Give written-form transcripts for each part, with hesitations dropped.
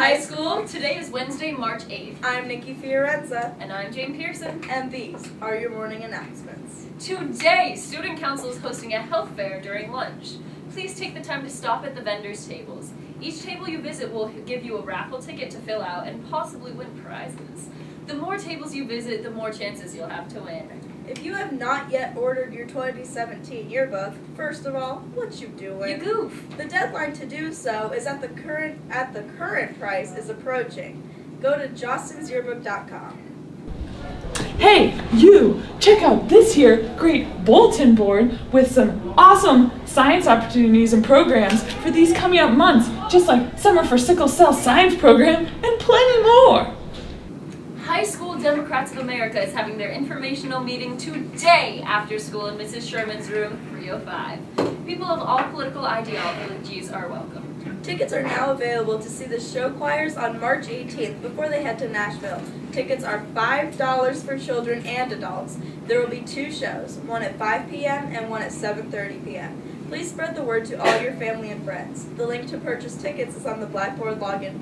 High School. Today is Wednesday, March 8th. I'm Nikki Fiorenza. And I'm Jane Pearson. And these are your morning announcements. Today, Student Council is hosting a health fair during lunch. Please take the time to stop at the vendors' tables. Each table you visit will give you a raffle ticket to fill out and possibly win prizes. The more tables you visit, the more chances you'll have to win. If you have not yet ordered your 2017 yearbook, first of all, what you doing? You goof. The deadline to do so is at the current price is approaching. Go to jostensyearbook.com. Hey, you! Check out this here great bulletin board with some awesome science opportunities and programs for these coming up months, just like Summer for Sickle Cell Science Program and plenty more. High School Democrats of America is having their informational meeting today after school in Mrs. Sherman's room 305. People of all political ideologies are welcome. Tickets are now available to see the show choirs on March 18th before they head to Nashville. Tickets are $5 for children and adults. There will be two shows, one at 5 p.m. and one at 7:30 p.m. Please spread the word to all your family and friends. The link to purchase tickets is on the Blackboard login.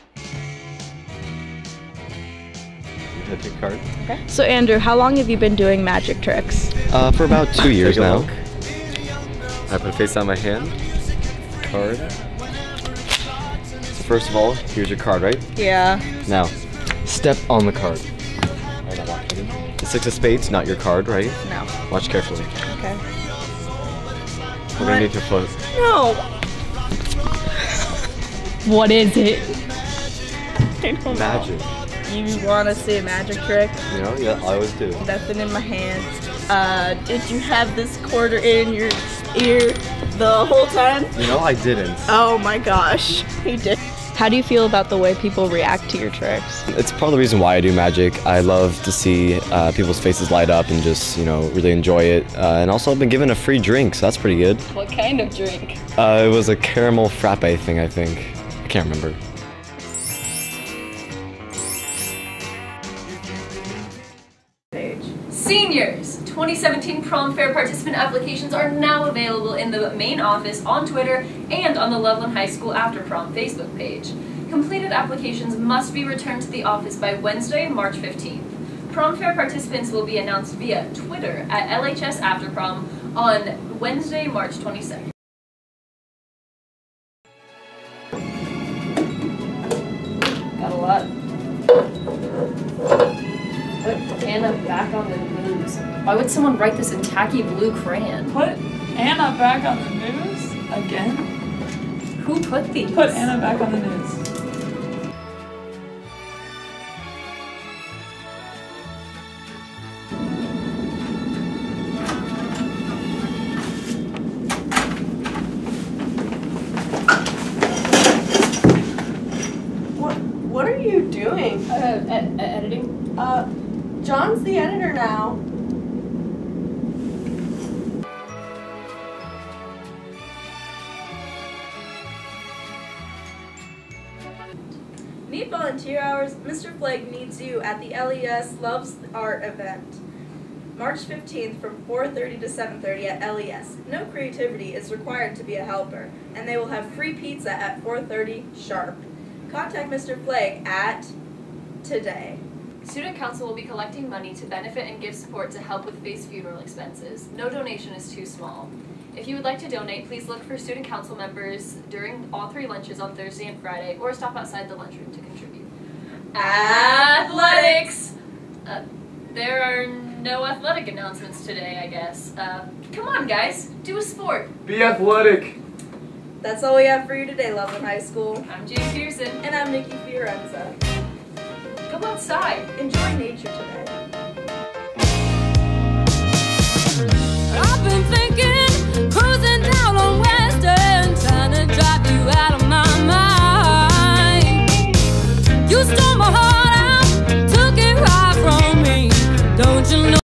Your card. Okay. So Andrew, how long have you been doing magic tricks? For about 2 years now. I put a face on my hand. Card. So first of all, here's your card, right? Yeah. Now, step on the card. The six of spades, not your card, right? No. Watch carefully. Okay. We're gonna need to float. No. What is it? I don't know. Magic. You want to see a magic trick? You know, yeah, I always do. Nothing in my hand. Did you have this quarter in your ear the whole time? You know, I didn't. Oh my gosh, you did. How do you feel about the way people react to your tricks? It's part of the reason why I do magic. I love to see people's faces light up and just, you know, really enjoy it. And also I've been given a free drink, so that's pretty good. What kind of drink? It was a caramel frappe thing, I think. I can't remember. Seniors! 2017 Prom Fair participant applications are now available in the main office, on Twitter, and on the Loveland High School After Prom Facebook page. Completed applications must be returned to the office by Wednesday, March 15th. Prom Fair participants will be announced via Twitter at LHS After Prom on Wednesday, March 22nd. Got a lot. Put Anna back on the news. Why would someone write this in tacky blue crayon? Put Anna back on the news? Again? Who put these? Put Anna back on the news. What are you doing? Editing? John's the editor now. Need volunteer hours? Mr. Flagg needs you at the LES Loves Art event. March 15th from 4:30 to 7:30 at LES. No creativity is required to be a helper, and they will have free pizza at 4:30 sharp. Contact Mr. Flagg at today. Student Council will be collecting money to benefit and give support to help with Faith's funeral expenses. No donation is too small. If you would like to donate, please look for Student Council members during all 3 lunches on Thursday and Friday, or stop outside the lunchroom to contribute. Athletics! There are no athletic announcements today, I guess. Come on, guys, do a sport. Be athletic! That's all we have for you today, Loveland High School. I'm Jane Pearson. And I'm Nikki Fiorenza. Go outside. Enjoy nature today. I've been thinking